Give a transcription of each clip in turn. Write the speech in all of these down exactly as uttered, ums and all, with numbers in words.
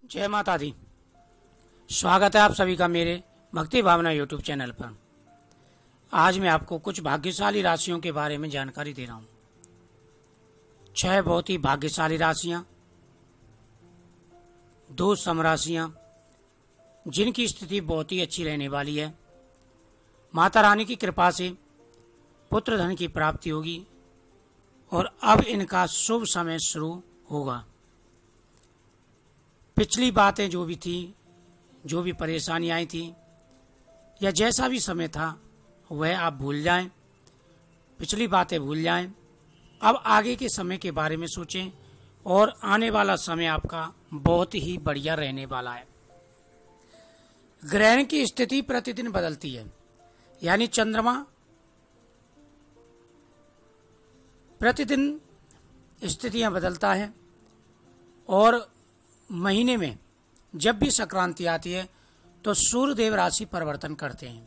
जय माता दी। स्वागत है आप सभी का मेरे भक्ति भावना यूट्यूब चैनल पर। आज मैं आपको कुछ भाग्यशाली राशियों के बारे में जानकारी दे रहा हूँ। छह बहुत ही भाग्यशाली राशियां, दो समराशियां जिनकी स्थिति बहुत ही अच्छी रहने वाली है। माता रानी की कृपा से पुत्र धन की प्राप्ति होगी और अब इनका शुभ समय शुरू होगा। पिछली बातें जो भी थी, जो भी परेशानियां आई थी या जैसा भी समय था वह आप भूल जाएं, पिछली बातें भूल जाएं। अब आगे के समय के बारे में सोचें और आने वाला समय आपका बहुत ही बढ़िया रहने वाला है। ग्रहण की स्थिति प्रतिदिन बदलती है, यानी चंद्रमा प्रतिदिन स्थितियां बदलता है और महीने में जब भी संक्रांति आती है तो सूर्यदेव राशि परिवर्तन करते हैं।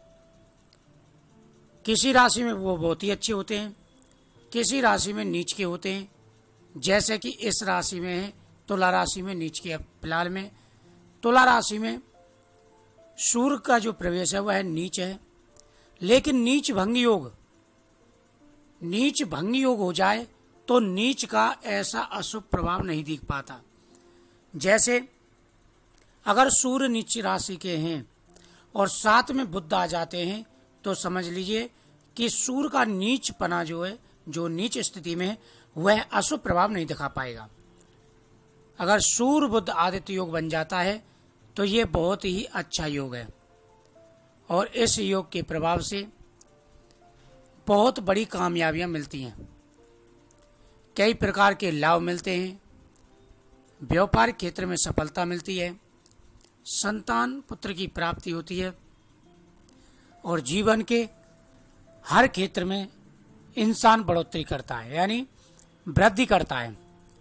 किसी राशि में वो बहुत ही अच्छे होते हैं, किसी राशि में नीच के होते हैं। जैसे कि इस राशि में है, तुला राशि में नीच के। फिलहाल में तुला राशि में सूर्य का जो प्रवेश है वह है नीच है, लेकिन नीच भंग योग नीच भंग योग हो जाए तो नीच का ऐसा अशुभ प्रभाव नहीं दिख पाता। जैसे अगर सूर्य नीच राशि के हैं और साथ में बुध आ जाते हैं तो समझ लीजिए कि सूर्य का नीच पना जो है, जो नीच स्थिति में है, वह अशुभ प्रभाव नहीं दिखा पाएगा। अगर सूर्य बुध आदित्य योग बन जाता है तो ये बहुत ही अच्छा योग है और इस योग के प्रभाव से बहुत बड़ी कामयाबियां मिलती हैं। कई प्रकार के लाभ मिलते हैं, व्यापारिक क्षेत्र में सफलता मिलती है, संतान पुत्र की प्राप्ति होती है और जीवन के हर क्षेत्र में इंसान बढ़ोतरी करता है, यानी वृद्धि करता है।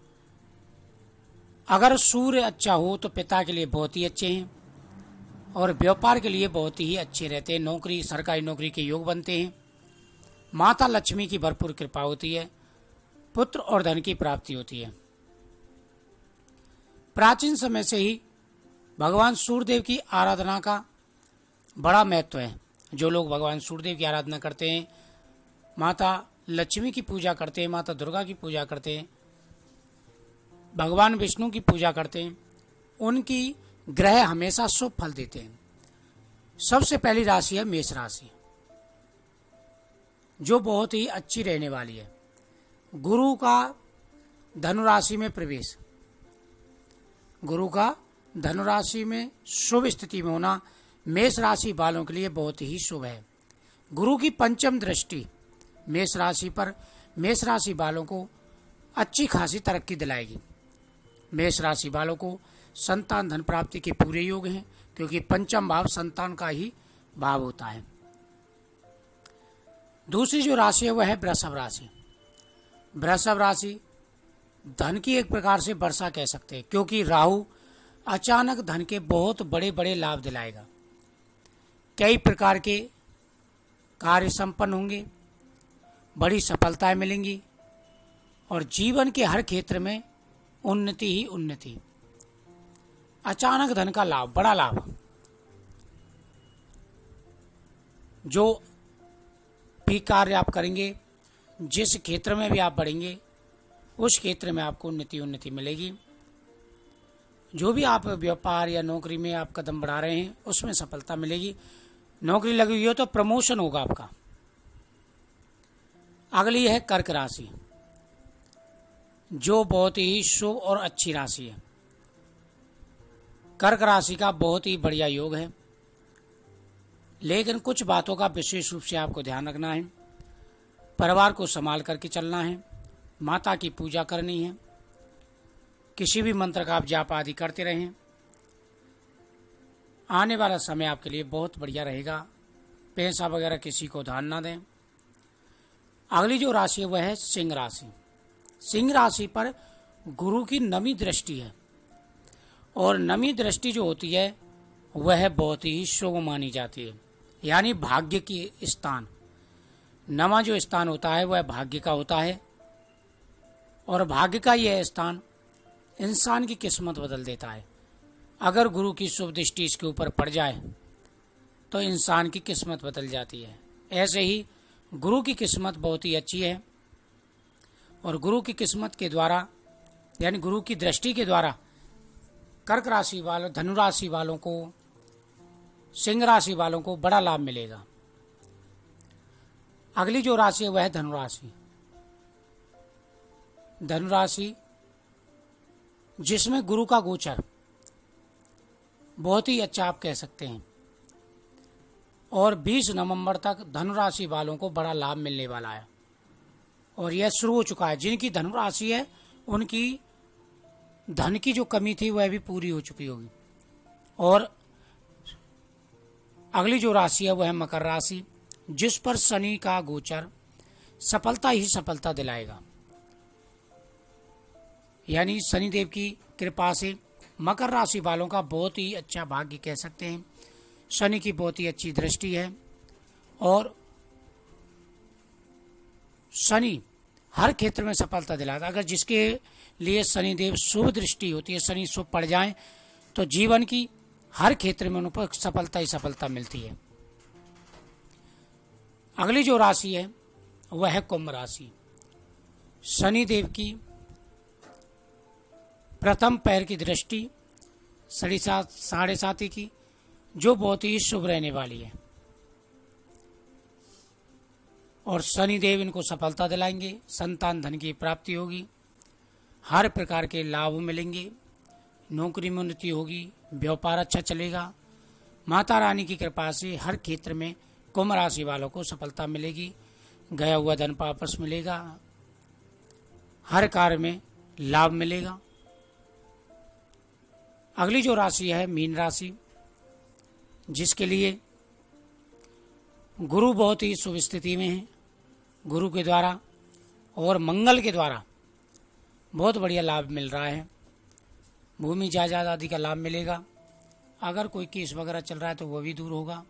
अगर सूर्य अच्छा हो तो पिता के लिए बहुत ही अच्छे हैं और व्यापार के लिए बहुत ही अच्छे रहते हैं। नौकरी, सरकारी नौकरी के योग बनते हैं। माता लक्ष्मी की भरपूर कृपा होती है, पुत्र और धन की प्राप्ति होती है। प्राचीन समय से ही भगवान सूर्यदेव की आराधना का बड़ा महत्व है। जो लोग भगवान सूर्यदेव की आराधना करते हैं, माता लक्ष्मी की पूजा करते हैं, माता दुर्गा की पूजा करते हैं, भगवान विष्णु की पूजा करते हैं, उनकी ग्रह हमेशा शुभ फल देते हैं। सबसे पहली राशि है मेष राशि, जो बहुत ही अच्छी रहने वाली है। गुरु का धनु राशि में प्रवेश, गुरु का धनु राशि में शुभ स्थिति में होना मेष राशि वालों के लिए बहुत ही शुभ है। गुरु की पंचम दृष्टि मेष राशि पर मेष राशि वालों को अच्छी खासी तरक्की दिलाएगी। मेष राशि वालों को संतान धन प्राप्ति के पूरे योग हैं, क्योंकि पंचम भाव संतान का ही भाव होता है। दूसरी जो राशि है वह है वृषभ राशि। वृषभ राशि धन की एक प्रकार से वर्षा कह सकते हैं, क्योंकि राहु अचानक धन के बहुत बड़े बड़े लाभ दिलाएगा। कई प्रकार के कार्य संपन्न होंगे, बड़ी सफलताएं मिलेंगी और जीवन के हर क्षेत्र में उन्नति ही उन्नति। अचानक धन का लाभ, बड़ा लाभ। जो भी कार्य आप करेंगे, जिस क्षेत्र में भी आप बढ़ेंगे, उस क्षेत्र में आपको उन्नति उन्नति मिलेगी। जो भी आप व्यापार या नौकरी में आप कदम बढ़ा रहे हैं उसमें सफलता मिलेगी। नौकरी लगी हुई हो तो प्रमोशन होगा आपका। अगली है कर्क राशि, जो बहुत ही शुभ और अच्छी राशि है। कर्क राशि का बहुत ही बढ़िया योग है, लेकिन कुछ बातों का विशेष रूप से आपको ध्यान रखना है। परिवार को संभाल करके चलना है, माता की पूजा करनी है, किसी भी मंत्र का आप जाप आदि करते रहें। आने वाला समय आपके लिए बहुत बढ़िया रहेगा। पैसा वगैरह किसी को ध्यान ना दें। अगली जो राशि है वह है सिंह राशि। सिंह राशि पर गुरु की नवी दृष्टि है और नवी दृष्टि जो होती है वह बहुत ही शुभ मानी जाती है, यानी भाग्य की स्थान। नवा जो स्थान होता है वह भाग्य का होता है और भाग्य का यह स्थान इंसान की किस्मत बदल देता है। अगर गुरु की शुभ दृष्टि इसके ऊपर पड़ जाए तो इंसान की किस्मत बदल जाती है। ऐसे ही गुरु की किस्मत बहुत ही अच्छी है और गुरु की किस्मत के द्वारा यानी गुरु की दृष्टि के द्वारा कर्क राशि वालों, धनु राशि वालों को, सिंह राशि वालों को बड़ा लाभ मिलेगा। अगली जो राशि है वह है धनु राशि। धनु राशि जिसमें गुरु का गोचर बहुत ही अच्छा आप कह सकते हैं और बीस नवंबर तक धनु राशि वालों को बड़ा लाभ मिलने वाला है और यह शुरू हो चुका है। जिनकी धनु राशि है उनकी धन की जो कमी थी वह भी पूरी हो चुकी होगी। और अगली जो राशि है वह है मकर राशि, जिस पर शनि का गोचर सफलता ही सफलता दिलाएगा। यानी शनिदेव की कृपा से मकर राशि वालों का बहुत ही अच्छा भाग्य कह सकते हैं। शनि की बहुत ही अच्छी दृष्टि है और शनि हर क्षेत्र में सफलता दिलाता है। अगर जिसके लिए शनिदेव शुभ दृष्टि होती है, शनि शुभ पड़ जाए तो जीवन की हर क्षेत्र में उन पर सफलता ही सफलता मिलती है। अगली जो राशि है वह है कुंभ राशि। शनिदेव की प्रथम पैर की दृष्टि साढ़े सात साढ़े साथी की जो बहुत ही शुभ रहने वाली है और शनिदेव इनको सफलता दिलाएंगे। संतान धन की प्राप्ति होगी, हर प्रकार के लाभ मिलेंगे, नौकरी में उन्नति होगी, व्यापार अच्छा चलेगा। माता रानी की कृपा से हर क्षेत्र में कुंभ राशि वालों को सफलता मिलेगी, गया हुआ धन वापस मिलेगा, हर कार्य में लाभ मिलेगा। अगली जो राशि है मीन राशि, जिसके लिए गुरु बहुत ही शुभ स्थिति में है। गुरु के द्वारा और मंगल के द्वारा बहुत बढ़िया लाभ मिल रहा है। भूमि जायदाद आदि का लाभ मिलेगा। अगर कोई केस वगैरह चल रहा है तो वह भी दूर होगा।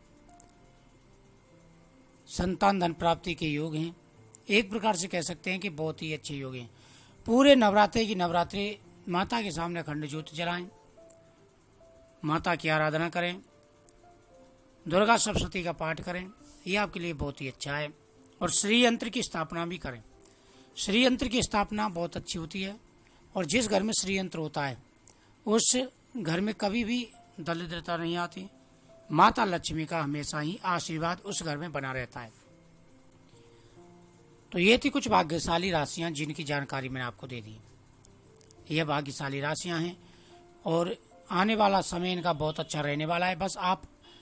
संतान धन प्राप्ति के योग हैं। एक प्रकार से कह सकते हैं कि बहुत ही अच्छे योग हैं। पूरे नवरात्रे की नवरात्रि माता के सामने अखंड ज्योति जलाएं, माता की आराधना करें, दुर्गा सप्तशती का पाठ करें, यह आपके लिए बहुत ही अच्छा है। और श्री यंत्र की स्थापना भी करें। श्री यंत्र की स्थापना बहुत अच्छी होती है और जिस घर में श्री यंत्र होता है उस घर में कभी भी दरिद्रता नहीं आती। माता लक्ष्मी का हमेशा ही आशीर्वाद उस घर में बना रहता है। तो ये थी कुछ भाग्यशाली राशियां जिनकी जानकारी मैंने आपको दे दी। यह भाग्यशाली राशियां हैं और आने वाला समय इनका बहुत अच्छा रहने वाला है। बस आप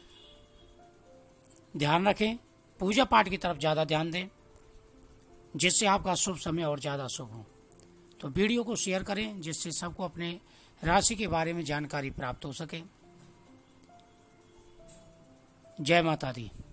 ध्यान रखें, पूजा पाठ की तरफ ज़्यादा ध्यान दें, जिससे आपका शुभ समय और ज़्यादा शुभ हो। तो वीडियो को शेयर करें जिससे सबको अपने राशि के बारे में जानकारी प्राप्त हो सके। जय माता दी।